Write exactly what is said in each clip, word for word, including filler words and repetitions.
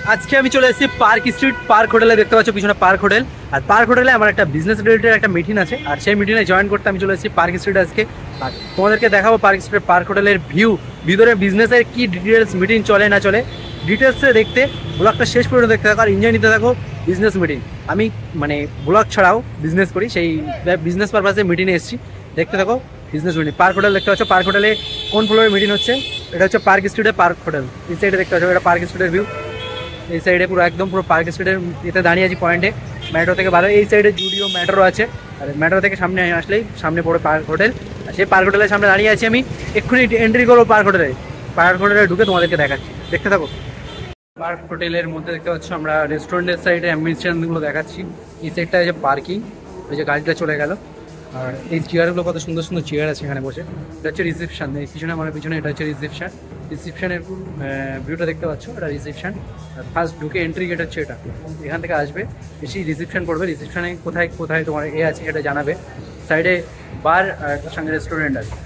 আজকে আমি চলে এসেছি পার্ক স্ট্রিট পার্ক হোটেলে। দেখতে পাচ্ছ পিছনে পার্ক হোটেল। আর পার্ক হোটেলে আমার একটা বিজনেস রিলেটেড একটা মিটিং আছে, আর সেই মিটিংয়ে জয়েন করতে আমি চলে এসেছি পার্ক স্ট্রিট আজকে। আর তোমাদেরকে দেখাবো পার্ক স্ট্রিট পার্ক হোটেলের ভিউ, ভিতরে বিজনেসের কি ডিটেলস মিটিং চলে না চলে ডিটেলসে দেখতে ব্লগটা শেষ পর্যন্ত দেখতে থাকো আর এনজয় নিতে থাকো। বিজনেস মিটিং আমি মানে ব্লগ ছাড়াও বিজনেস করি, সেই বিজনেস পারপাসে মিটিংয়ে এসেছি, দেখতে থাকো বিজনেস মিটিং। পার্ক হোটেল দেখতে পাচ্ছ, পার্ক হোটেলে কোন ফ্লোরে মিটিং হচ্ছে, এটা হচ্ছে পার্ক স্ট্রিটের পার্ক হোটেল। এই সাইডে দেখতে পাচ্ছ এটা পার্ক স্ট্রিটের ভিউ। এই সাইডে পুরো একদম পুরো পার্ক স্ট্রিটের এতে দাঁড়িয়ে আছি পয়েন্টে, মেট্রো থেকে ভালো। এই সাইডে জুডিও মেট্রো আছে, আর মেট্রো থেকে সামনে আসলেই সামনে পড়ে পার্ক হোটেল। আর সেই পার্ক হোটেলের সামনে দাঁড়িয়ে আছি আমি, এক্ষুনি এন্ট্রি করবো পার্ক হোটেলে। পার্ক হোটেলে ঢুকে তোমাদেরকে দেখাচ্ছি, দেখতে থাকো। পার্ক হোটেলের মধ্যে দেখতে পাচ্ছ আমরা রেস্টুরেন্টের সাইডে অ্যাম্বিয়েন্সগুলো দেখাচ্ছি। এই সাইডটা আছে পার্কিং, ওই যে গাড়িটা চলে গেল। আর এই চেয়ারগুলো কত সুন্দর সুন্দর চেয়ার আছে এখানে বসে। এটা হচ্ছে রিসেপশন, এই পিছনে আমার পিছনে এটা হচ্ছে রিসেপশন। রিসেপশনের ভিউটা দেখতে পাচ্ছ, এটা রিসেপশন। ফার্স্ট ঢুকে এন্ট্রি গেট হচ্ছে এটা, এখান থেকে আসবে বেশি রিসেপশন পড়বে। রিসেপশনে কোথায় কোথায় তোমার এ আছে এটা জানাবে। সাইডে বার আর তার সঙ্গে রেস্টুরেন্ট আছে।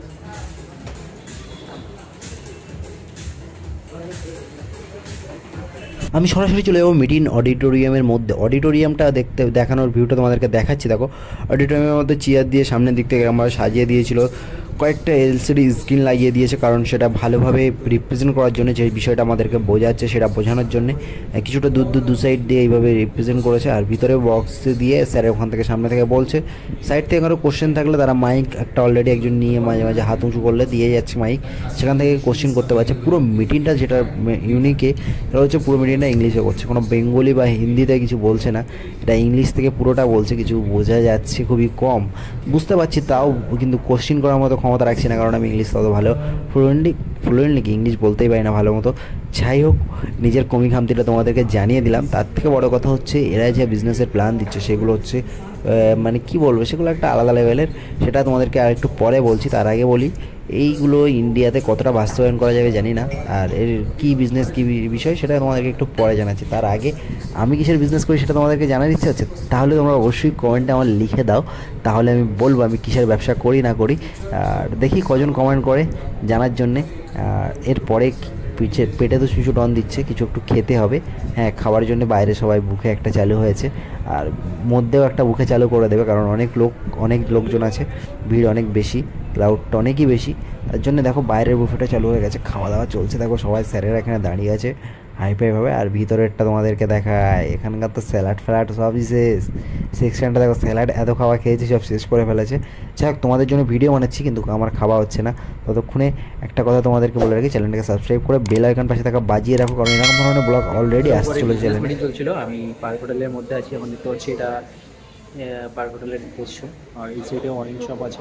আমি সরাসরি চলে যাবো মিটিং অডিটোরিয়ামের মধ্যে। অডিটোরিয়ামটা দেখতে দেখানোর ভিউটা তোমাদেরকে দেখাচ্ছি। দেখো অডিটোরিয়ামের মধ্যে চেয়ার দিয়ে সামনের দিক থেকে আমরা সাজিয়ে দিয়েছিল, কয়েকটা এলসিডি স্ক্রিন লাগিয়ে দিয়েছে, কারণ সেটা ভালোভাবে রিপ্রেজেন্ট করার জন্য, যে বিষয়টা আমাদেরকে বোঝাচ্ছে সেটা বোঝানোর জন্য কিছুটা দূর দূর দু সাইড দিয়ে এইভাবে রিপ্রেজেন্ট করেছে। আর ভিতরে বক্স দিয়ে স্যার ওখান থেকে সামনে থেকে বলছে। সাইড থেকে কারো কোশ্চেন থাকলে তারা মাইক একটা অলরেডি একজন নিয়ে মাঝে মাঝে হাত উঁচু করলে দিয়ে যাচ্ছে মাইক, সেখান থেকে কোশ্চেন করতে পারছে। পুরো মিটিংটা যেটা ইউনিকে, এটা হচ্ছে পুরো মিটিংটা ইংলিশে করছে, কোনো বেঙ্গলি বা হিন্দিতে কিছু বলছে না, এটা ইংলিশ থেকে পুরোটা বলছে। কিছু বোঝা যাচ্ছে খুবই কম, বুঝতে পারছি, তাও কিন্তু কোশ্চেন করার মতো ক্ষমতা রাখছি না, কারণ আমি ইংলিশ তত ভালো ফ্লুয়েন্টলি ফ্লুয়েন্টলি কি ইংলিশ বলতেই পারি না ভালো মতো। যাই হোক, নিজের কমি খামতিটা তোমাদেরকে জানিয়ে দিলাম। তার থেকে বড় কথা হচ্ছে এরা যে বিজনেসের প্ল্যান দিচ্ছে সেগুলো হচ্ছে মানে কি বলবো, সেগুলো একটা আলাদা লেভেলের, সেটা তোমাদেরকে আর একটু পরে বলছি। তার আগে বলি এইগুলো ইন্ডিয়াতে কতটা বাস্তবায়ন করা যাবে জানি না, আর এর কী বিজনেস কী বিষয় সেটা তোমাদেরকে একটু পরে জানাচ্ছি। তার আগে আমি কিসের বিজনেস করি সেটা তোমাদেরকে জানার ইচ্ছে আছে, তাহলে তোমরা অবশ্যই কমেন্টে আমার লিখে দাও, তাহলে আমি বলবো আমি কিসের ব্যবসা করি না করি। আর দেখি কজন কমেন্ট করে জানার জন্যে। আর এরপরে পিঠে পেটে তো শিশু টন দিচ্ছে, কিছু একটু খেতে হবে। হ্যাঁ, খাওয়ার জন্য বাইরে সবাই বুকে একটা চালু হয়েছে, আর মধ্যেও একটা বুকে চালু করে দেবে, কারণ অনেক লোক অনেক লোকজন আছে, ভিড় অনেক বেশি, ক্রাউডটা অনেকই বেশি। তার জন্য দেখো বাইরের বুফেটা চালু হয়ে গেছে, খাওয়া দাওয়া চলছে। দেখো সবাই স্যারেরা এখানে দাঁড়িয়ে আছে হাইফাইভাবে। আর ভিতরেরটা তোমাদেরকে দেখায়, এখানকার তো স্যালাড ফ্যালাড সবই শেষ। সেকশনটা দেখো, স্যালাড এত খাওয়া খেয়েছি সব শেষ করে ফেলেছে। যাই হোক, তোমাদের জন্য ভিডিও বানাচ্ছি কিন্তু আমার খাওয়া হচ্ছে না। ততক্ষণে একটা কথা তোমাদেরকে বলে রাখি, চ্যানেলটাকে সাবস্ক্রাইব করে বেল আইকন পাশে থাকা বাজিয়ে রাখো, কারণ এরকম ধরনের ব্লগ অলরেডি আসছিল চ্যানেলে। চলছিল, আমি পার্ক হোটেলের মধ্যে আছি এখন, দেখতে পাচ্ছি এটা পার্ক হোটেলের পোজিশন। আর এই সাইডে অরেঞ্জ শপ আছে।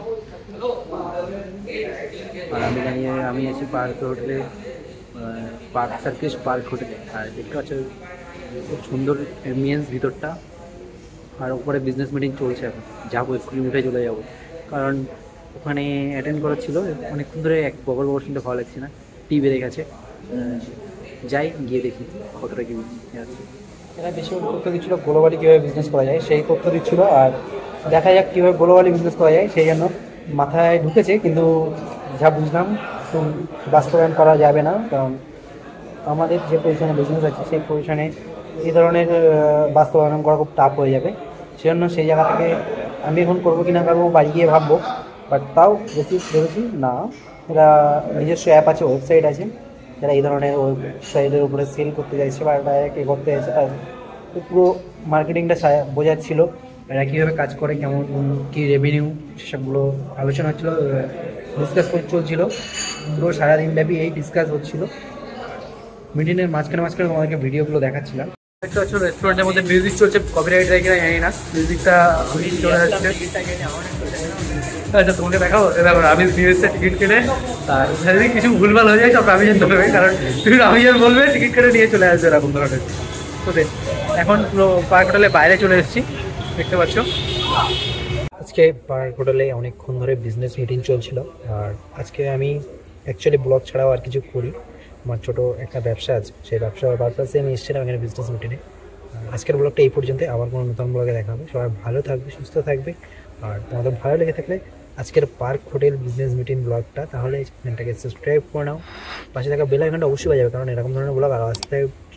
আর আমি জানিয়ে আমি আছি পার্ক হোটেলে, পার্ক সার্কিস পার্ক হোটেলে। আর দেখতে পাচ্ছ খুব সুন্দর এমবিয়েন্স ভিতরটা। আর ওপরে বিজনেস মিটিং চলছে, এখন যাবো এক্ষুনি, উঠে চলে যাবো, কারণ ওখানে অ্যাটেন্ড করার ছিল অনেকক্ষণ ধরে। এক বগল বগল শুনতে ভালো লাগছে না, টি বেড়ে গেছে। যাই গিয়ে দেখি কতটা কি আছে। এরা বেশি তথ্য দিচ্ছিলো গ্লোবালি কীভাবে বিজনেস করা যায়, সেই তথ্য দিচ্ছিলো। আর দেখা যাক কীভাবে গ্লোবালি বিজনেস করা যায়, সেই জন্য মাথায় ঢুকেছে, কিন্তু যা বুঝলাম তো বাস্তবায়ন করা যাবে না, কারণ আমাদের যে পজিশনে বিজনেস আছে সেই পজিশনে এই ধরনের বাস্তবায়ন করা খুব টাফ হয়ে যাবে। সেজন্য সেই জায়গা থেকে আমি এখন করবো কি না করবো বাড়ি গিয়ে ভাববো। বাট তাও বেশি ধরেছি না, এরা নিজস্ব অ্যাপ আছে, ওয়েবসাইট আছে, যারা এই ধরনের ওয়েবসাইটের উপরে সেল করতে চাইছে বা ডাইরেক্ট এ করতে চাইছে, তার পুরো মার্কেটিংটা বোঝাচ্ছিল, এরা কীভাবে কাজ করে, কেমন কী রেভিনিউ, সেসবগুলো আলোচনা হচ্ছিল, ডিসকাস চলছিল। পুরো সারাদিন ব্যাপী এই ডিসকাস হচ্ছিল। মিটিংয়ের মাঝখানে মাঝখানে তোমাদেরকে ভিডিওগুলো দেখাচ্ছিলাম। দেখতে পাচ্ছ রেস্টুরেন্টের মধ্যে মিউজিক চলছে, কপিরাইট রাখি না জানি না, মিউজিকটা চলে যাচ্ছে। আচ্ছা তোমাকে দেখাও, দেখো আমি মিউজিকটা টিকিট কেটে, আর যদি কিছু ভুলভাল হয়ে যায় সব আমি জানতে পারবে, কারণ তুমি আমি আর বলবে টিকিট কেটে নিয়ে চলে আসবে এরকম ধরনের। তো এখন পুরো পার্ক হোটেলে বাইরে চলে এসেছি, দেখতে পাচ্ছ। আজকে পার্ক হোটেলে অনেকক্ষণ ধরে বিজনেস মিটিং চলছিল। আর আজকে আমি অ্যাকচুয়ালি ব্লগ ছাড়াও আর কিছু করি, আমার ছোটো একটা ব্যবসা আছে, সেই ব্যবসার পারপাসে আমি এসেছিলাম এখানে বিজনেস মিটিংয়ে। আজকের ব্লগটা এই পর্যন্ত, আবার কোনো নতুন ব্লগে দেখা হবে। সবাই ভালো থাকবে, সুস্থ থাকবে। আর তোমাদের ভালো লেগে থাকলে আজকের পার্ক হোটেল বিজনেস মিটিং ব্লগটা, তাহলে চ্যানেলটাকে সাবস্ক্রাইব করে নাও, পাশে থাকা বেল আইকনটা অবশ্যই বাজাবে, কারণ এরকম ধরনের ব্লগ আসতে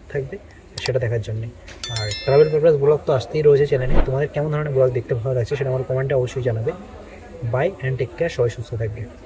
থাকবে সেটা দেখার জন্যে। আর ট্রাভেল পারপাস ব্লগ তো আসতেই রয়েছে চ্যানেলে। তোমাদের কেমন ধরনের ব্লগ দেখতে ভালো লাগছে সেটা আমার কমেন্টে অবশ্যই জানাবে। বাই অ্যান্ড টেক কেয়ার, সবাই সুস্থ থাকবে।